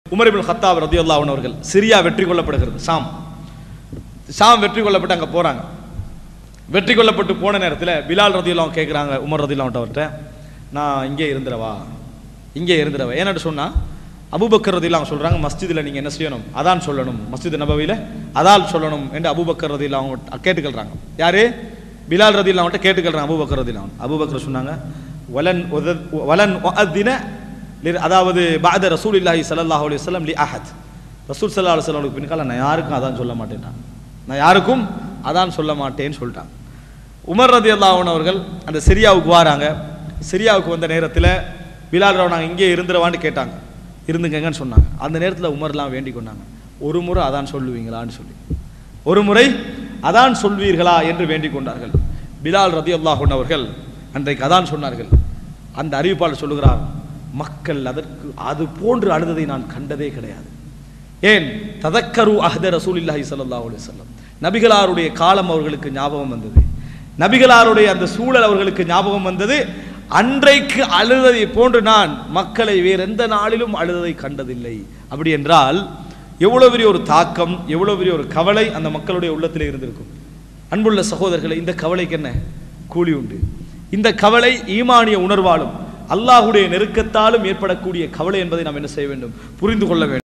Umar ibn Khattab ரலியல்லாஹு அன்ஹு அவர்கள் சிரியா வெற்றி கொள்ளப்படுகிறது. ஷாம் வெற்றி கொள்ளப்பட்டு அங்கே போகிறாங்க. வெற்றி கொள்ளப்பட்டு போன நேரத்தில் பிலால் ரலியல்லாஹு அன்ஹு கேட்குறாங்க உமர் ரலியல்லாஹு அன்ஹு அவர்கிட்ட, நான் இங்கே இருந்துடவா ஏன்னு சொன்னால் அபூபக்கர் ரலியல்லாஹு அன்ஹு சொல்கிறாங்க, மஸ்ஜிதில் நீங்கள் என்ன செய்யணும், அதான் சொல்லணும், மஸ்ஜித் நபவியில் அதான் சொல்லணும் என்று அபூபக்கர் ரலியல்லாஹு அன்ஹு கேட்டுக்கொள்கிறாங்க. யாரு? பிலால் ரலியல்லாஹு அன்ஹு கேட்டுக்கொள்கிறாங்க அபூபக்கர் ரலியல்லாஹு அன்ஹு. அபூபக்கர் சொன்னாங்க, வலன் உஅத்தின, அதாவது பாத ரசூலுல்லாஹி ஸல்லல்லாஹு அலைஹி வஸல்லம் லி அஹத், ரசூல் ஸல்லல்லாஹு அலைஹி வஸல்லம் பின்னால் நான் யாருக்கும் அதான் சொல்ல மாட்டேன், நான் யாருக்கும் அதான் சொல்ல மாட்டேன்னு சொல்லிட்டாங்க. உமர் ரலியல்லாஹு அன்ஹு அவர்கள் அந்த சிரியாவுக்கு வராங்க. சிரியாவுக்கு வந்த நேரத்தில் பிலால் நாங்கள் இங்கே இருந்துருவான்னு கேட்டாங்க. இருந்துங்கன்னு சொன்னாங்க. அந்த நேரத்தில் உமர்லாம் வேண்டிக் கொண்டாங்க, ஒரு முறை அதான் சொல்லுவீங்களான்னு சொல்லி, ஒரு முறை அதான் சொல்வீர்களா என்று வேண்டிக் கொண்டார்கள். பிலால் ரலியல்லாஹு அன்ஹு அவர்கள் அன்றைக்கு அதான் சொன்னார்கள். அந்த அறிவிப்பாளர் சொல்லுகிறார், மக்கள் அதற்கு அது போன்று அழுததை நான் கண்டதே கிடையாது. ஏன்? ததக்கரு அஹ்த ரசூலுல்லாஹி ஸல்லல்லாஹு அலைஹி வஸல்லம், நபிகளாருடைய காலம் அவர்களுக்கு ஞாபகம் வந்தது, நபிகளாருடைய அந்த சூழல் அவர்களுக்கு ஞாபகம் வந்தது. அன்றைக்கு அழுததை போன்று நான் மக்களை வேறு எந்த நாளிலும் அழுததை கண்டதில்லை. அப்படி என்றால் எவ்வளவு பெரிய ஒரு தாக்கம், எவ்வளவு பெரிய ஒரு கவலை அந்த மக்களுடைய உள்ளத்தில் இருந்திருக்கும். அன்புள்ள சகோதரர்களை, இந்த கவலைக்கு என்ன கூலி உண்டு? இந்த கவலை ஈமானிய உணர்வாலும் அல்லாஹ்வுடைய நெருக்கத்தாலும் ஏற்படக்கூடிய கவலை என்பதை நாம் என்ன செய்ய வேண்டும்? புரிந்து கொள்ள வேண்டும்.